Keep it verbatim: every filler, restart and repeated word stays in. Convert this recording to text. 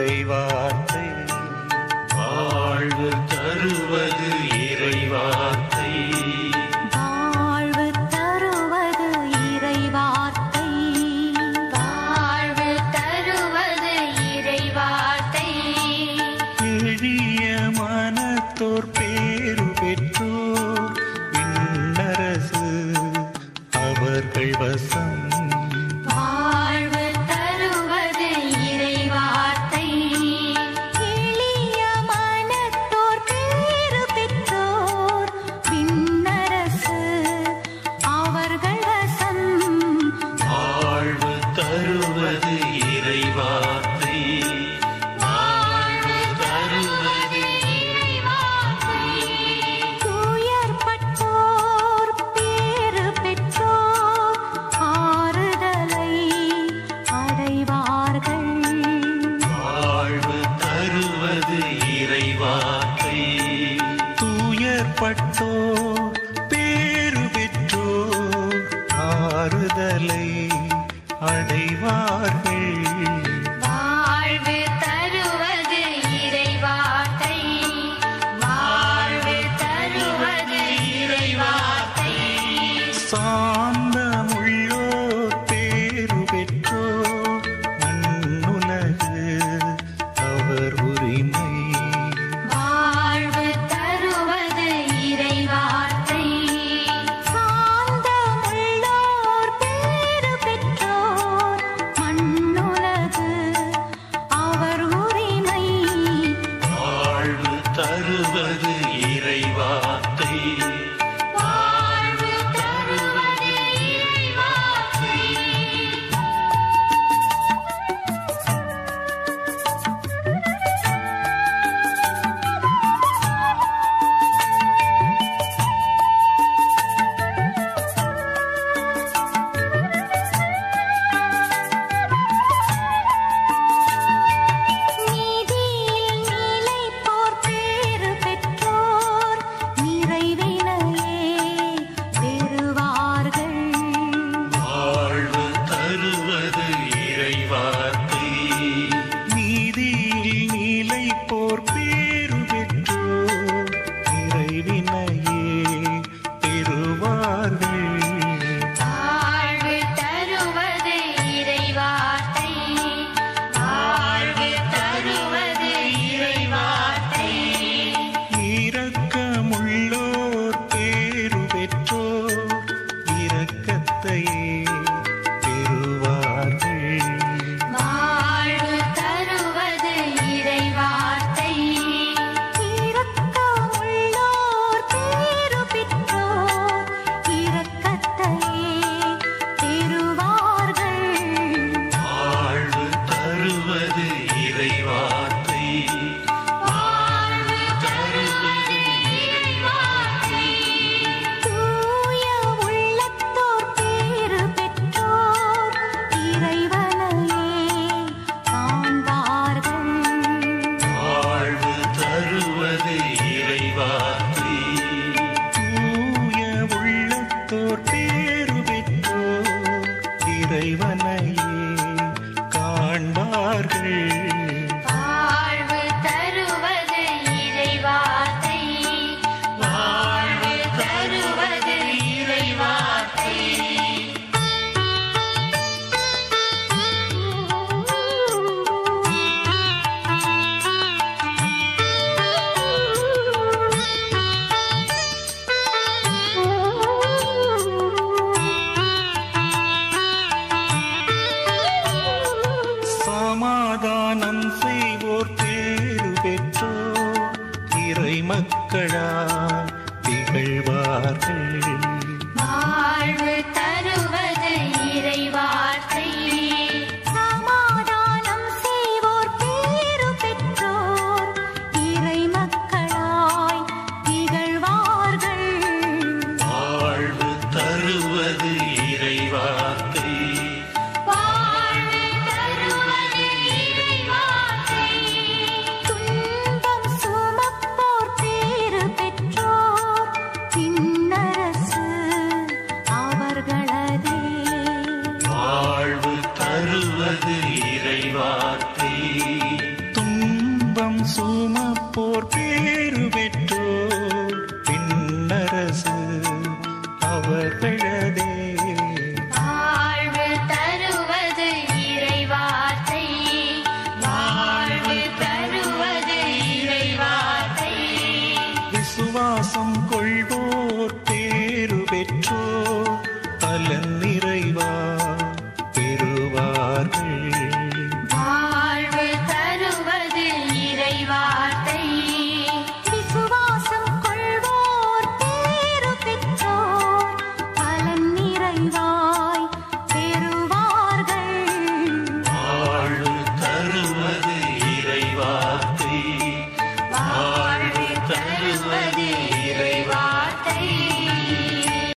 இறைவார்த்தை, வாழ்வு தருவது இறைவார்த்தை, வாழ்வு தருவது இறைவார்த்தை, வாழ்வு தருவது இறைவார்த்தை. எளிய மனத்தோர் பேரு பெற்றோர் விண்ணரசு அவர்கள் வசம். வாழ்வு தருவது இறைவார்த்தை, எளிய மனத்தோர் பேரு பெற்றோர் விண்ணரசு அவர்கள் வசம். வாழ்வு தருவது இறைவார்த்தை, வாழ்வு தருவது இறைவார்த்தை. துயர்பட்டோர் பேறு பெற்றோர் ஆறுதலை அடைவார்கள். வாழ்வு தருவது இறைவார்த்தை, தூயற்பட்டோர் பேரு பெற்றோர் ஆறுதலை அடைவார்கள். வாழ்வு தருவது இறைவார்த்தை, வாழ்வு தருவது இறைவார்த்தை. சாந்தமுள்ளோர் பேரு பெற்றோர் மண்ணுலகு அவர் உரிமை. வாழ்வு தருவது இறைவார்த்தை, சாந்தமுள்ளோர் பேறு பெற்றோர் மண்ணுலகு அவர் உரிமை. வாழ்வு தருவது இறைவார்த்தை, வாழ்வு தருவது இறைவார்த்தை. நீதியில் நிலைப்போர் பேறு பெற்றோர் நிறைவினையே பெறுவார்கள். வாழ்வு தருவது இறைவார்த்தை, நீதியில் நிலைப்போர் பேரு பெற்றோர் நிறைவினையே பெறுவார்கள். வாழ்வு தருவது இறைவார்த்தை, வாழ்வு தருவது இறைவார்த்தை. இரக்கமுள்ளோர் பேரு பெற்றோர் இரக்கத்தையே பெறுவார்கள். வாழ்வு தருவது இறைவார்த்தை, இரக்கமுள்ளோர் பேறு பெற்றோர் இரக்கத்தையே பெறுவார்கள். வாழ்வு தருவது இறைவார்த்தை, வாழ்வு தருவது இறைவார்த்தை. தூய உள்ளத்தோர் பேறு பெற்றோர் இறைவனையே காண்பார்கள். வாழ்வு தருவது இறைவார்த்தை, தூய உள்ளத்தோர் பேரு பெற்றோர் இறைவனையே காண்பார்கள். வாழ்வு தருவது இறைவார்த்தை, வாழ்வு தருவது இறைவார்த்தை. சமாதானம் செய்வோர் பேரு பெற்றோர் இறை மக்களாய் திகழ்வார்கள். வாழ்வு தருவது இறைவார்த்தை, சமாதானம் செய்வோர் பேறு பெற்றோர் இறை மக்களாய் திகழ்வார்கள். வாழ்வு தருவது இறைவார்த்தை, வாழ்வு தருவது இறைவார்த்தை. துன்பம் சுமப்போர் பேறு பெற்றோர் விண்ணரசு அவர்களதே. வாழ்வு தருவது இறைவார்த்தை, சுமப்போர் பேரு பெற்றோர்